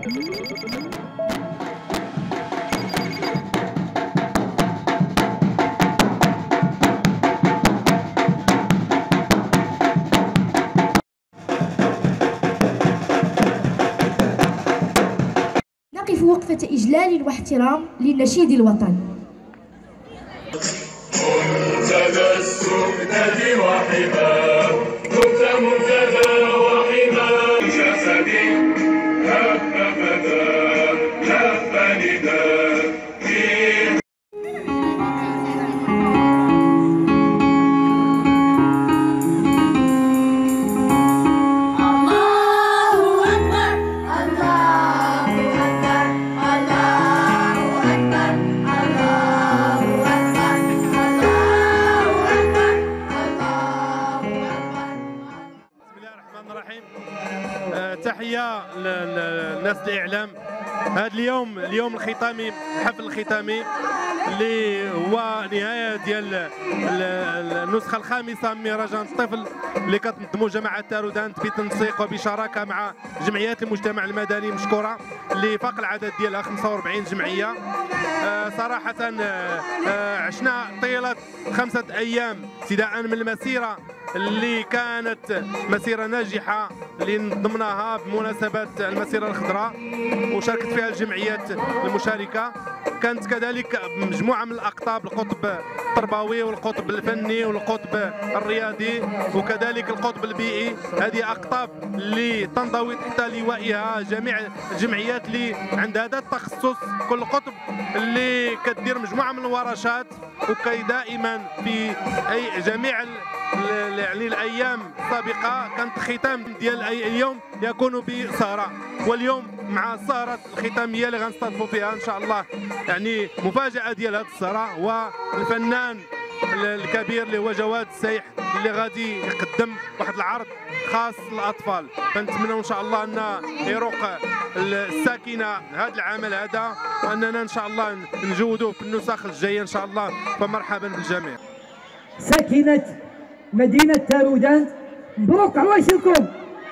نقف وقفة إجلال واحترام للنشيد الوطني. منتدى السكنة وحماه، دمت منتدى وحماه، جسدي هف فتاه هف نداه. تحية للناس الإعلام. هذا اليوم الختامي، الحفل الختامي اللي هو نهاية ديال النسخة الخامسة من مهرجان الطفل اللي كتنظمو جماعة تارودانت بتنسيق وبشراكة مع جمعيات المجتمع المدني مشكورة اللي فاق العدد ديالها 45 جمعية. صراحة عشنا طيلة 5 أيام ابتداء من المسيرة اللي كانت مسيرة ناجحة اللي نظمناها بمناسبة المسيرة الخضراء وشاركت فيها الجمعيات المشاركة. كانت كذلك مجموعة من الأقطاب، القطب التربوي والقطب الفني والقطب الرياضي وكذلك القطب البيئي. هذه أقطاب اللي تنضوي تحت لوائها جميع الجمعيات اللي عندها هذا التخصص. كل قطب اللي كدير مجموعة من الورشات وكي دائما في جميع يعني الايام السابقه كانت الختام ديال اليوم يكون بسهره، واليوم مع السهره الختاميه اللي غنستضيفوا فيها ان شاء الله يعني مفاجاه ديال هذه السهره، والفنان الكبير اللي هو جواد السيح اللي غادي يقدم واحد العرض خاص للاطفال. فنتمنوا ان شاء الله ان يروق الساكنه هذا العمل هذا، واننا ان شاء الله نجودوه في النسخ الجايه ان شاء الله. فمرحبا بالجميع. ساكنه مدينة تارودانت، مبروك عواشركم.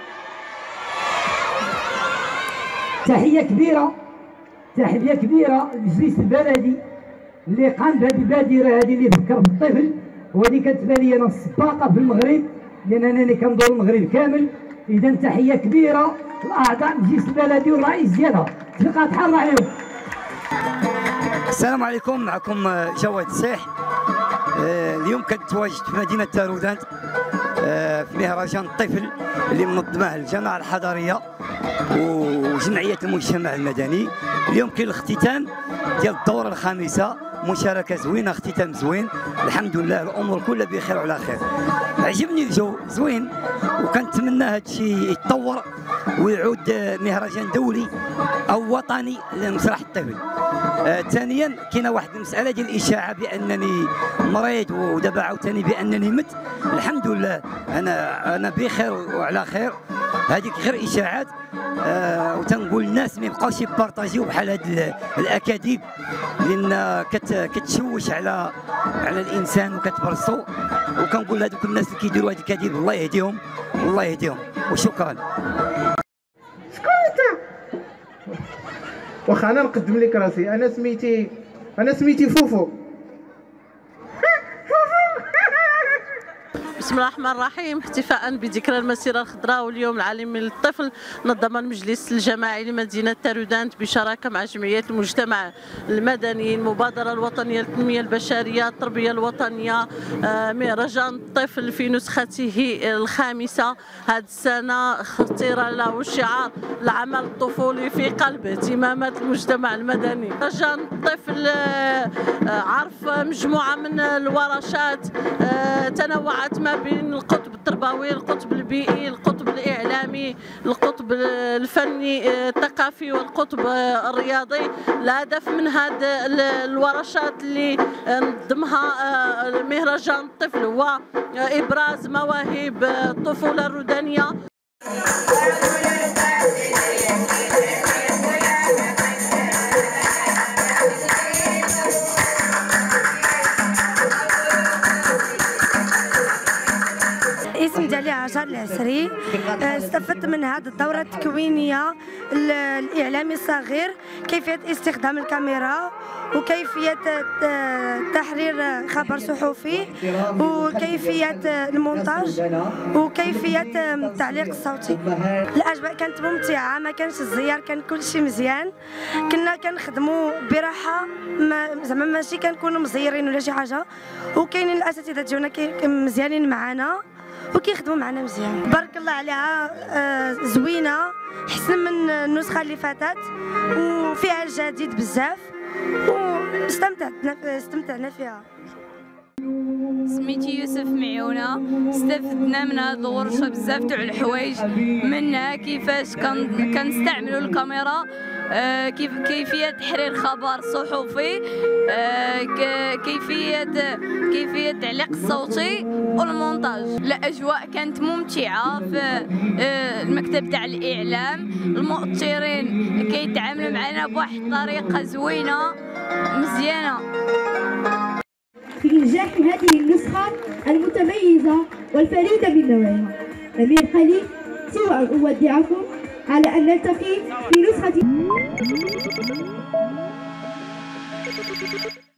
تحية كبيرة للمجلس البلدي اللي قام بهذه البادرة هذه اللي فكر بالطفل، وهذه كتبان لي انا السباقة في المغرب لأن أنا كندور المغرب كامل. إذا تحية كبيرة لأعضاء المجلس البلدي والرئيس ديالها، تلقى تحرى عليهم. السلام عليكم، معكم جواد السيح. اليوم كنت تواجدت في مدينة تارودانت في مهرجان الطفل اللي منظمه الجماعة الحضرية وجمعية المجتمع المدني. اليوم كاين الاختتام ديال الدورة الخامسة، مشاركة زوينة، اختتام زوين، الحمد لله الأمور كلها بخير وعلى خير. عجبني الجو زوين، وكنتمنى هذا الشيء يتطور ويعود مهرجان دولي أو وطني لمسرح الطفل. ثانيا كاينه واحد المساله ديال الاشاعه بانني مريض ودابا عاوتاني بانني مت. الحمد لله انا بخير وعلى خير. هذيك غير اشاعات. وتنقول للناس ما يبقاوش يبارطاجيو بحال هاد الاكاذيب لان كتشوش على الانسان وكتبرصو. وكنقول لهذوك الناس اللي كيديروا هذه الكذب الله يهديهم والله يهديهم، وشكرا. واخا انا نقدم لك راسي، انا سميتي فوفو. بسم الله الرحمن الرحيم. احتفاء بذكرى المسيرة الخضراء واليوم العالمي للطفل، نظم المجلس الجماعي لمدينة تارودانت بشراكة مع جمعيات المجتمع المدني، المبادرة الوطنية للتنمية البشرية، التربية الوطنية، مهرجان الطفل في نسخته الخامسة. هذه السنة اختير له الشعار العمل الطفولي في قلب اهتمامات المجتمع المدني. مهرجان الطفل عرف مجموعة من الورشات تنوعت ما بين القطب التربوي، القطب البيئي، القطب الإعلامي، القطب الفني الثقافي والقطب الرياضي. الهدف من هذه الورشات اللي نظمها مهرجان الطفل هو إبراز مواهب الطفولة الردانية. اسم ديالي عشر العسري. استفدت من هذه الدورة التكوينية الإعلامي الصغير، كيفية استخدام الكاميرا وكيفية تحرير خبر صحفي وكيفية المونتاج وكيفية التعليق الصوتي. الأجواء كانت ممتعة، ما كانش الزيار، كان كل شيء مزيان، كنا كنخدموا براحة، زعما ماشي كنكونوا مزيرين ولا شي حاجة، وكاينين الأساتذة ديالنا مزيانين معنا وكيخدموا معنا مزيان. بارك الله عليها، زوينة، احسن من النسخة اللي فاتت وفيها الجديد بزاف واستمتعنا فيها. سميتي يوسف معيونة. استفدنا من هذه الورشة بزاف تاع الحوايج، منها كيفاش كنستعملوا الكاميرا، كيفية تحرير خبر صحفي، كيفية التعليق الصوتي والمونتاج. الأجواء كانت ممتعة في المكتب تاع الإعلام، المؤطرين كيتعاملوا معنا بواحد الطريقة زوينة مزيانة. في نجاح هذه النسخة المتميزة والفريدة من نوعها. لم يبق لي سوى أن أودعكم على أن نلتقي في نسخة